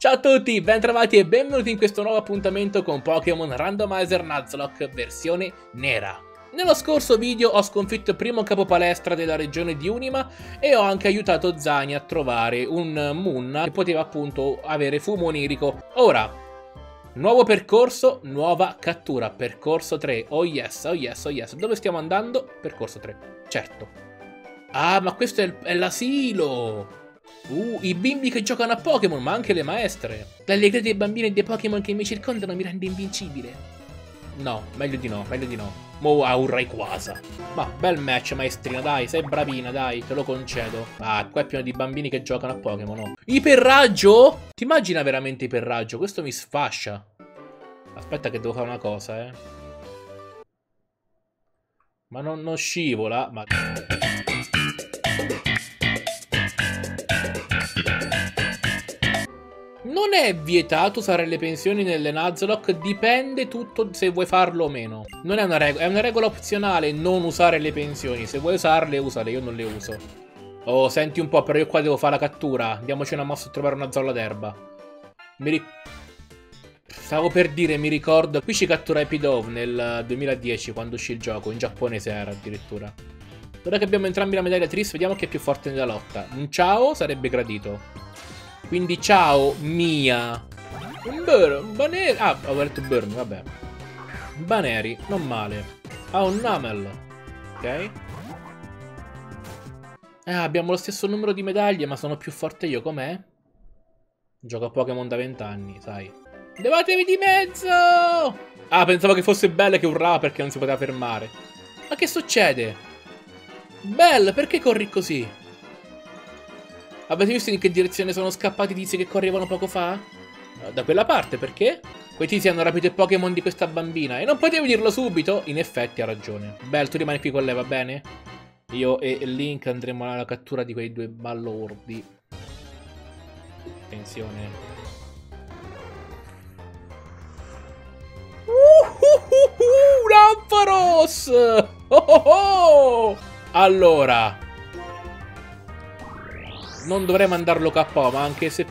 Ciao a tutti, bentrovati e benvenuti in questo nuovo appuntamento con Pokémon Randomizer Nuzlocke versione nera. Nello scorso video ho sconfitto il primo capopalestra della regione di Unima e ho anche aiutato Zani a trovare un Moon che poteva appunto avere fumo onirico. Ora, nuovo percorso, nuova cattura, percorso 3, oh yes, oh yes, oh yes. Dove stiamo andando? Percorso 3, certo. Ah, ma questo è l'asilo! I bimbi che giocano a Pokémon, ma anche le maestre. L'allegria dei bambini e dei Pokémon che mi circondano mi rende invincibile. No, meglio di no, meglio di no. Mo a un Rayquaza. Ma bel match, maestrina, dai, sei bravina, dai, te lo concedo. Ah, qua è pieno di bambini che giocano a Pokémon, no? Iperraggio? Ti immagina veramente iperraggio? Questo mi sfascia. Aspetta che devo fare una cosa, Ma non scivola, ma... Non è vietato usare le pensioni nelle Nuzlocke, dipende tutto se vuoi farlo o meno. Non è una regola, è una regola opzionale non usare le pensioni. Se vuoi usarle, usale, io non le uso. Oh, senti un po', però io qua devo fare la cattura. Andiamoci una mossa a trovare una zolla d'erba. Stavo per dire, mi ricordo, qui ci cattura Epidove nel 2010, quando uscì il gioco, in giapponese era addirittura. Ora che abbiamo entrambi la medaglia Tris, vediamo chi è più forte nella lotta. Un ciao sarebbe gradito. Quindi ciao, Mia. Un Baneri. Ah, ho detto Burn, vabbè. Baneri, non male. Ah, un Namel. Ok. Abbiamo lo stesso numero di medaglie, ma sono più forte io, com'è? Gioco a Pokémon da 20 anni, sai. Levatevi di mezzo! Ah, pensavo che fosse Belle che urlava perché non si poteva fermare. Ma che succede? Belle, perché corri così? Avete visto in che direzione sono scappati i tizi che correvano poco fa? Da quella parte, perché? Quei tizi hanno rapito il Pokémon di questa bambina e non potevi dirlo subito? In effetti ha ragione. Belle, tu rimani qui con lei, va bene? Io e Link andremo alla cattura di quei due ballordi. Attenzione. Lamparos! Allora... Non dovrei mandarlo KO, ma anche se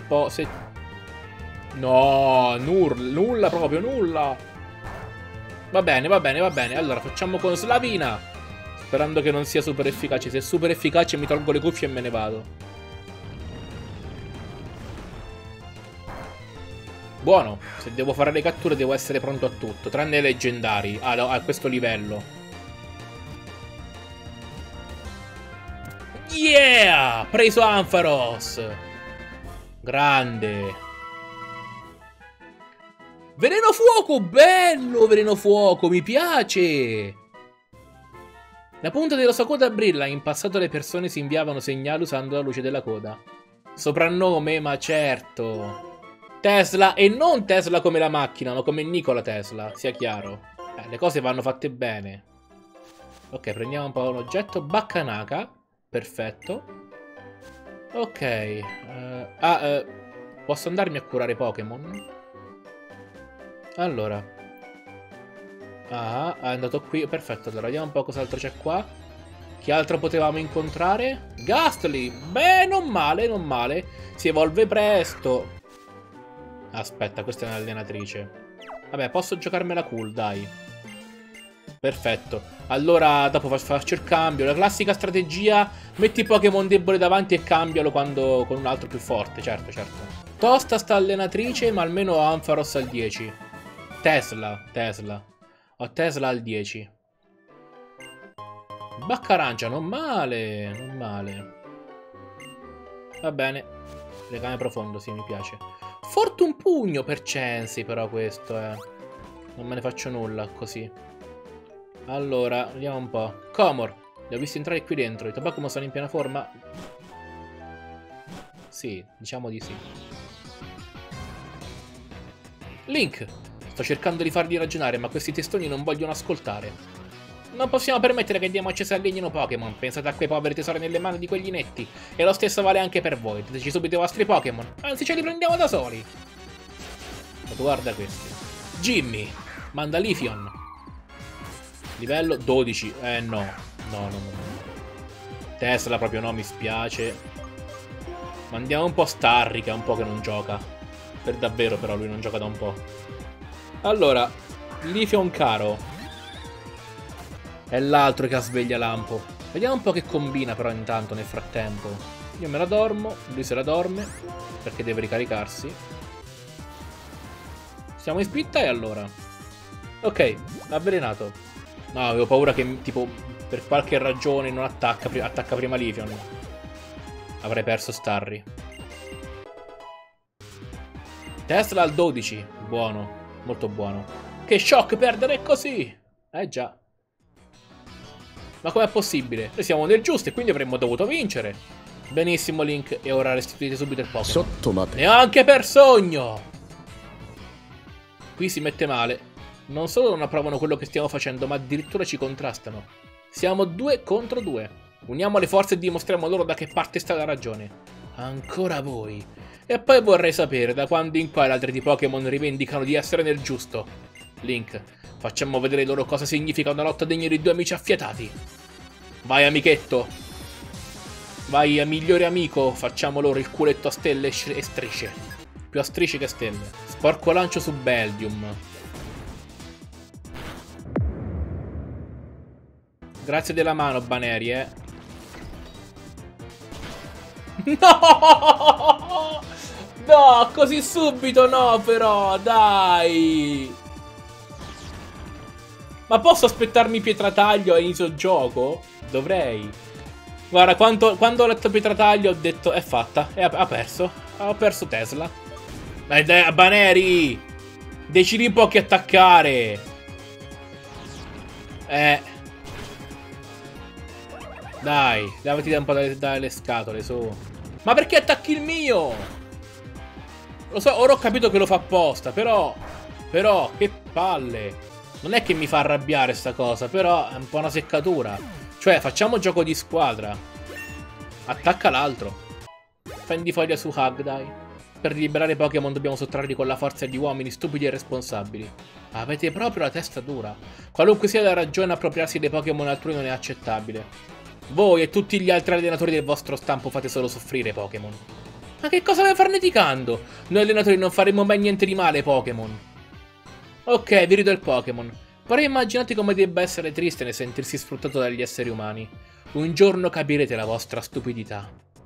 No, nulla proprio, nulla. Va bene, va bene, va bene. Allora, facciamo con Slavina. Sperando che non sia super efficace. Se è super efficace mi tolgo le cuffie e me ne vado. Buono. Se devo fare le catture devo essere pronto a tutto. Tranne i leggendari a questo livello. Yeah! Preso Ampharos! Grande! Veleno fuoco! Bello veleno fuoco! Mi piace! La punta della sua coda brilla. In passato le persone si inviavano segnali usando la luce della coda. Soprannome, ma certo! Tesla, e non Tesla come la macchina, ma come Nikola Tesla, sia chiaro. Le cose vanno fatte bene. Ok, prendiamo un po' un oggetto. Bakkanaka. Perfetto. Ok. Posso andarmi a curare Pokémon? Allora. È andato qui. Perfetto. Allora vediamo un po' cos'altro c'è qua. Che altro potevamo incontrare? Gastly. Beh, non male, non male. Si evolve presto. Aspetta, questa è un'allenatrice. Vabbè, posso giocarmela cool, dai. Perfetto. Allora dopo faccio il cambio. La classica strategia: metti Pokémon debole davanti e cambialo quando con un altro più forte. Certo, certo. Tosta sta allenatrice, ma almeno ho Ampharos al 10. Tesla. Ho Tesla al 10. Baccarancia, non male. Non male. Va bene. Legame profondo, sì, mi piace. Fortun pugno per Chansey, però questo non me ne faccio nulla così. Allora, vediamo un po'. Comor, li ho visti entrare qui dentro. I tuoi Pokémon sono in piena forma? Sì, diciamo di sì. Link, sto cercando di farli ragionare, ma questi testoni non vogliono ascoltare. Non possiamo permettere che diamo accesso al legnino Pokémon. Pensate a quei poveri tesori nelle mani di quegli netti. E lo stesso vale anche per voi. Dateci subito i vostri Pokémon. Anzi, ce li prendiamo da soli. Ma tu guarda questi. Jimmy, Mandalifion. Livello 12. No. No. Tesla proprio no, mi spiace. Mandiamo un po' Starry, che è un po' che non gioca. Per davvero però lui non gioca da un po'. Allora, Leafeon caro. È l'altro che ha sveglia lampo. Vediamo un po' che combina però intanto nel frattempo. Io me la dormo, lui se la dorme, perché deve ricaricarsi. Siamo in split allora. Ok, avvelenato. No, avevo paura che tipo per qualche ragione non attacca prima Leafeon. Avrei perso Starry. Tesla al 12. Buono, molto buono. Che shock perdere così. Già. Ma com'è possibile? Noi siamo nel giusto e quindi avremmo dovuto vincere. Benissimo Link, e ora restituite subito il Pokémon. Neanche per sogno. Qui si mette male. Non solo non approvano quello che stiamo facendo, ma addirittura ci contrastano. Siamo 2 contro 2. Uniamo le forze e dimostriamo loro da che parte sta la ragione. Ancora voi. E poi vorrei sapere da quando in qua gli altri di Pokémon rivendicano di essere nel giusto. Link, facciamo vedere loro cosa significa una lotta degna di 2 amici affiatati. Vai amichetto. Vai migliore amico, facciamo loro il culetto a stelle e strisce. Più a strisce che a stelle. Sporco lancio su Beldium. Grazie della mano, Baneri, No! No, così subito no, però, dai! Ma posso aspettarmi Pietrataglio a inizio gioco? Dovrei. Guarda, quando ho letto Pietrataglio ho detto, è fatta, ha perso. Ho perso Tesla. Dai, dai, Baneri! Decidi un po' chi attaccare. Dai, levati un po' dalle scatole, su. Ma perché attacchi il mio? Lo so, ora ho capito che lo fa apposta, però, che palle. Non è che mi fa arrabbiare sta cosa, però è un po' una seccatura. Cioè, facciamo gioco di squadra. Attacca l'altro. Fendi foglia su Hug, dai. Per liberare Pokémon dobbiamo sottrarli con la forza di uomini stupidi e responsabili. Avete proprio la testa dura. Qualunque sia la ragione, appropriarsi dei Pokémon altrui non è accettabile. Voi e tutti gli altri allenatori del vostro stampo fate solo soffrire Pokémon. Ma che cosa vai farneticando? Noi allenatori non faremo mai niente di male Pokémon. Ok, vi rido il Pokémon. Però immaginate come debba essere triste nel sentirsi sfruttato dagli esseri umani. Un giorno capirete la vostra stupidità.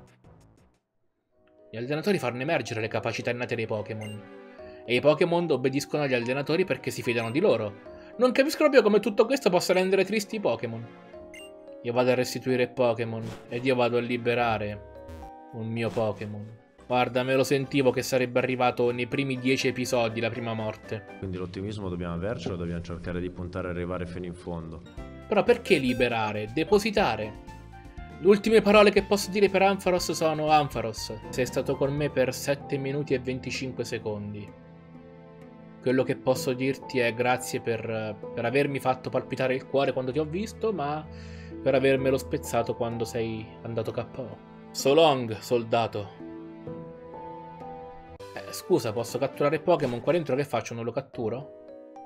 Gli allenatori fanno emergere le capacità innate dei Pokémon. E i Pokémon obbediscono agli allenatori perché si fidano di loro. Non capisco proprio come tutto questo possa rendere tristi i Pokémon. Io vado a restituire Pokémon ed io vado a liberare un mio Pokémon. Guarda, me lo sentivo che sarebbe arrivato nei primi 10 episodi la prima morte. Quindi l'ottimismo dobbiamo avercelo, dobbiamo cercare di puntare a arrivare fino in fondo. Però perché liberare? Depositare. Le ultime parole che posso dire per Ampharos sono: Ampharos, sei stato con me per 7 minuti e 25 secondi. Quello che posso dirti è grazie per avermi fatto palpitare il cuore quando ti ho visto, ma per avermelo spezzato quando sei andato KO. So long, soldato. Scusa, posso catturare Pokémon qua dentro? Che faccio? Non lo catturo?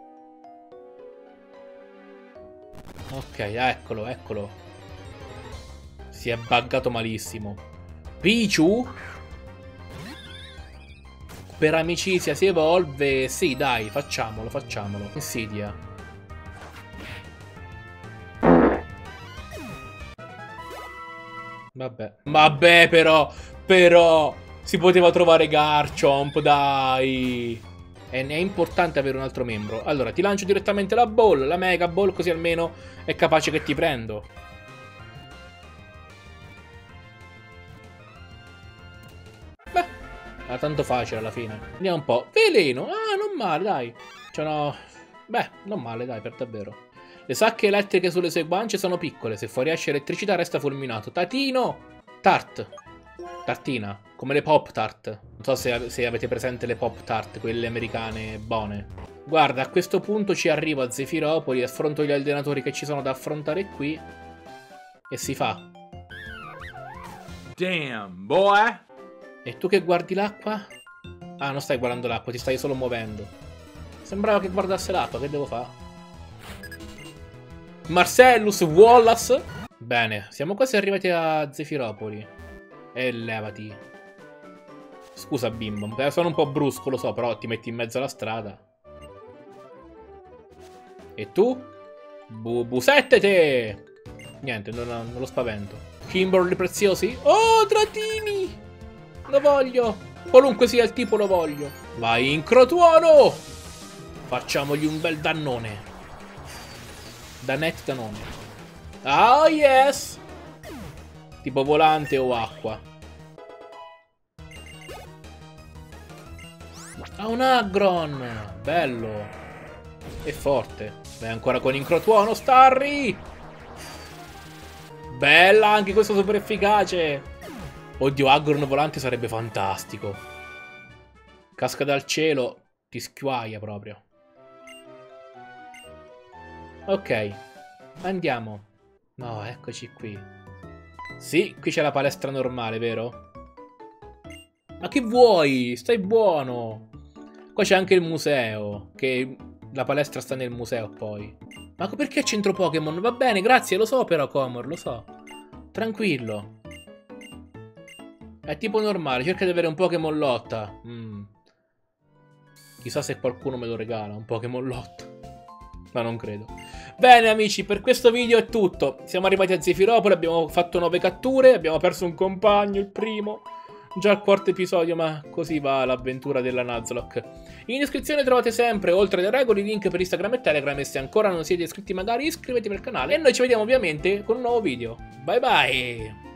Ok, eccolo, eccolo. Si è buggato malissimo. Pichu? Per amicizia si evolve. Sì, dai, facciamolo, facciamolo. Insidia. Vabbè, però si poteva trovare Garchomp, dai. È importante avere un altro membro. Allora, ti lancio direttamente la Ball, la Mega Ball, così almeno è capace che ti prendo. Beh, era tanto facile alla fine. Andiamo un po'. Veleno, non male, dai. Cioè no. Beh, non male, dai, per davvero. Le sacche elettriche sulle sue guance sono piccole. Se fuoriesce elettricità resta fulminato. Tatino! Tart. Tartina. Come le Pop Tart. Non so se avete presente le Pop Tart, quelle americane buone. Guarda, a questo punto ci arrivo a Zefiropoli, affronto gli allenatori che ci sono da affrontare qui. E si fa. Damn, boy! E tu che guardi l'acqua? Ah, non stai guardando l'acqua, ti stai solo muovendo. Sembrava che guardasse l'acqua, che devo fare? Marcellus Wallace. Bene, siamo quasi arrivati a Zefiropoli. E levati. Scusa bimbo, sono un po' brusco, lo so, però ti metti in mezzo alla strada. E tu? Busettete! Niente, non lo spavento. Kimberly preziosi? Oh, trattini! Lo voglio! Qualunque sia il tipo lo voglio. Vai in crotuono! Facciamogli un bel dannone. Danone. Oh yes! Tipo volante o acqua. Ha un Aggron! Bello! E forte. Vai ancora con incrotuono, Starry! Bella, anche questo super efficace! Oddio, Aggron volante sarebbe fantastico. Casca dal cielo, ti schiuaia proprio. Ok, andiamo. No, eccoci qui. Sì, qui c'è la palestra normale, vero? Ma che vuoi? Stai buono! Qua c'è anche il museo, che la palestra sta nel museo poi. Ma perché centro Pokémon? Va bene, grazie, lo so però, Comor, lo so. Tranquillo. È tipo normale, cerca di avere un Pokémon lotta. Chissà se qualcuno me lo regala, un Pokémon lotta. Ma non credo. Bene amici, per questo video è tutto. Siamo arrivati a Zefiropoli, abbiamo fatto 9 catture, abbiamo perso un compagno, il primo. Già al quarto episodio, ma così va l'avventura della Nuzlocke. In descrizione trovate sempre, oltre alle regole, i link per Instagram e Telegram e se ancora non siete iscritti magari iscrivetevi al canale. E noi ci vediamo ovviamente con un nuovo video. Bye bye!